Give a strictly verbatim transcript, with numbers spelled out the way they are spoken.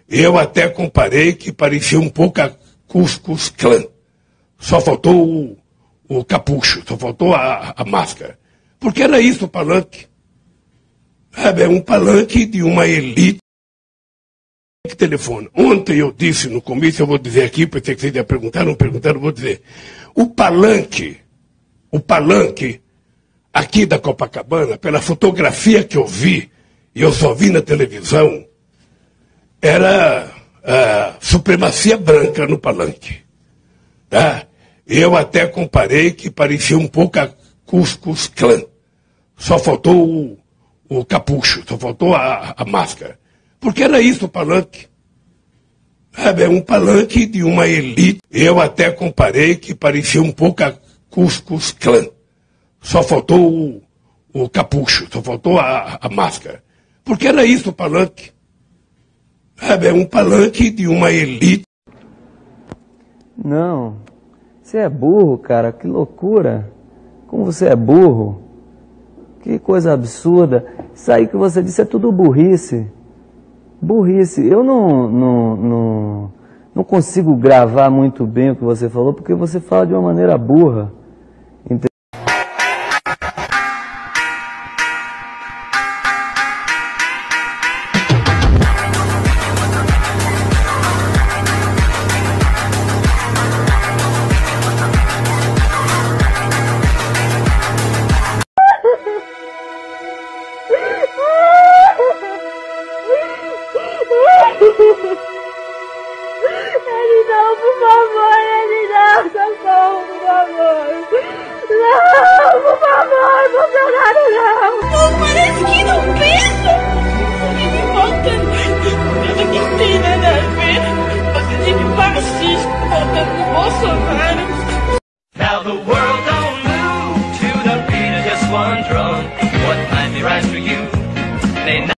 Eu até comparei que parecia um pouco a Cuscuz Clã. Só faltou o, o capucho, só faltou a, a máscara. Porque era isso o palanque. É um palanque de uma elite que telefona. Ontem eu disse no comício, eu vou dizer aqui, pensei que vocês iam perguntar, não perguntaram, vou dizer. O palanque, o palanque aqui da Copacabana, pela fotografia que eu vi, e eu só vi na televisão, era a supremacia branca no palanque. Tá? Eu até comparei que parecia um pouco a Cuscuz Clã. Só faltou o, o capucho, só faltou a, a máscara. Porque era isso o palanque. É um palanque de uma elite. Eu até comparei que parecia um pouco a Cuscuz Clã. Só faltou o, o capucho, só faltou a, a máscara. Porque era isso o palanque. É um palanque de uma elite. Não, você é burro, cara, que loucura. Como você é burro. Que coisa absurda. Isso aí que você disse é tudo burrice. Burrice. Eu não, não, não, não consigo gravar muito bem o que você falou, porque você fala de uma maneira burra. Entendeu? Ele não, por favor, ele não, socorro, por favor. Não, por favor, Bolsonaro, não. Não, parece que não pensa. Você me volta. Tudo que tem nada a ver. Você tem que fascista voltando no Bolsonaro. Now the world don't move to the beat of just one drum. What might be right for you